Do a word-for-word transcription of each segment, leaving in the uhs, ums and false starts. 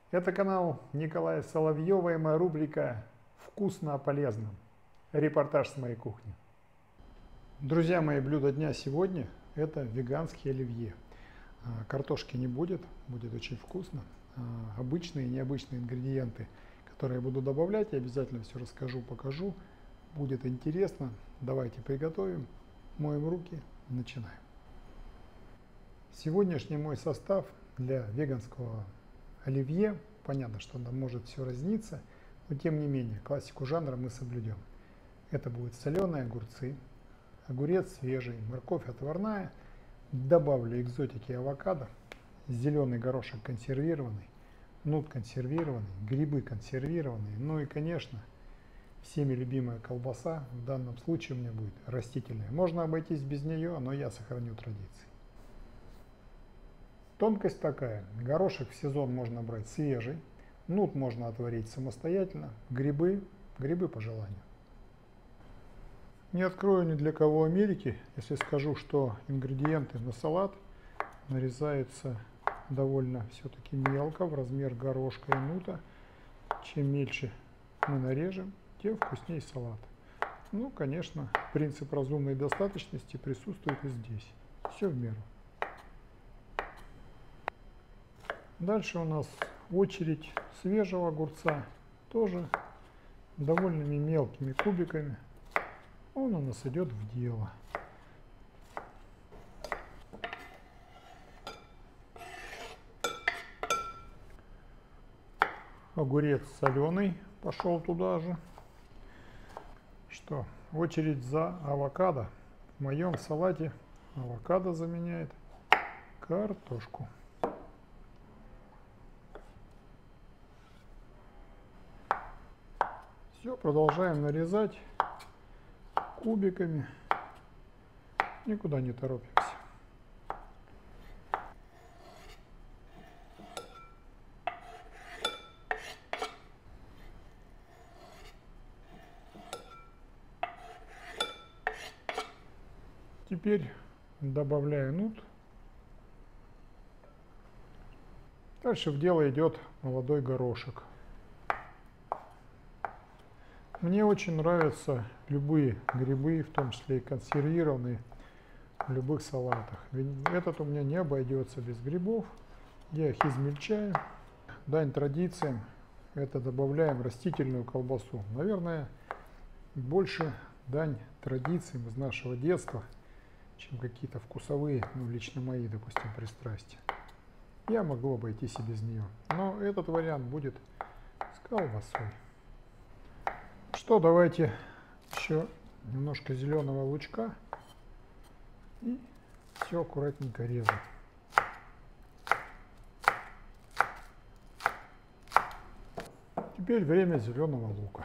Это канал Николая Соловьева и моя рубрика «Вкусно о полезном». Репортаж с моей кухни. Друзья мои, блюдо дня сегодня – это веганский оливье. Картошки не будет, будет очень вкусно. Обычные и необычные ингредиенты, которые я буду добавлять, я обязательно все расскажу, покажу. Будет интересно. Давайте приготовим, моем руки, начинаем. Сегодняшний мой состав для веганского оливье, понятно, что там может все разниться, но тем не менее классику жанра мы соблюдем. Это будут соленые огурцы, огурец свежий, морковь отварная, добавлю экзотики авокадо, зеленый горошек консервированный, нут консервированный, грибы консервированные, ну и, конечно, всеми любимая колбаса, в данном случае у меня будет растительная. Можно обойтись без нее, но я сохраню традиции. Тонкость такая, горошек в сезон можно брать свежий, нут можно отварить самостоятельно, грибы, грибы по желанию. Не открою ни для кого Америки, если скажу, что ингредиенты на салат нарезаются довольно все-таки мелко, в размер горошка и нута. Чем мельче мы нарежем, тем вкуснее салат. Ну, конечно, принцип разумной достаточности присутствует и здесь. Все в меру. Дальше у нас очередь свежего огурца, тоже довольно мелкими кубиками. Он у нас идет в дело. Огурец соленый пошел туда же. Что, очередь за авокадо. В моем салате авокадо заменяет картошку. Все, продолжаем нарезать кубиками, никуда не торопимся. Теперь добавляю нут. Дальше в дело идет молодой горошек. Мне очень нравятся любые грибы, в том числе и консервированные, в любых салатах. Ведь этот у меня не обойдется без грибов. Я их измельчаю. Дань традициям, это добавляем растительную колбасу. Наверное, больше дань традициям из нашего детства, чем какие-то вкусовые, ну, лично мои, допустим, пристрастия. Я могу обойтись и без нее. Но этот вариант будет с колбасой. Что, давайте еще немножко зеленого лучка и все аккуратненько резать. Теперь время зеленого лука.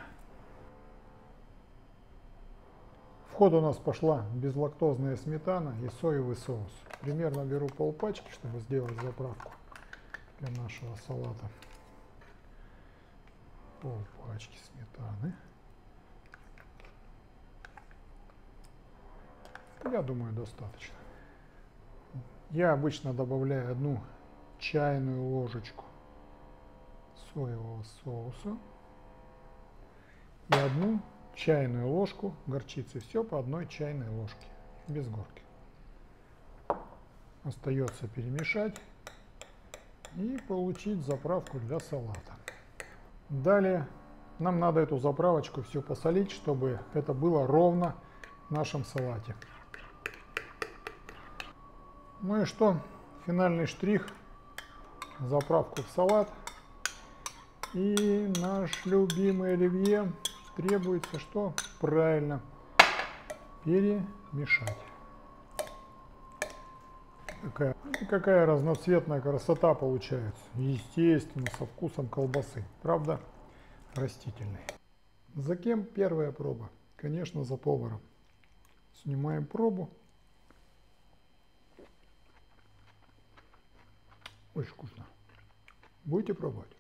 В ход у нас пошла безлактозная сметана и соевый соус. Примерно беру полпачки, чтобы сделать заправку для нашего салата. Полпачки сметаны. Я думаю, достаточно. Я обычно добавляю одну чайную ложечку соевого соуса и одну чайную ложку горчицы. Все по одной чайной ложке, без горки. Остается перемешать и получить заправку для салата. Далее нам надо эту заправочку все посолить, чтобы это было ровно в нашем салате. Ну и что, финальный штрих, заправку в салат, и наш любимый оливье требуется что? Правильно, перемешать. Какая, какая разноцветная красота получается, естественно, со вкусом колбасы, правда, растительной. За кем первая проба? Конечно, за поваром. Снимаем пробу. Очень вкусно. Будете пробовать?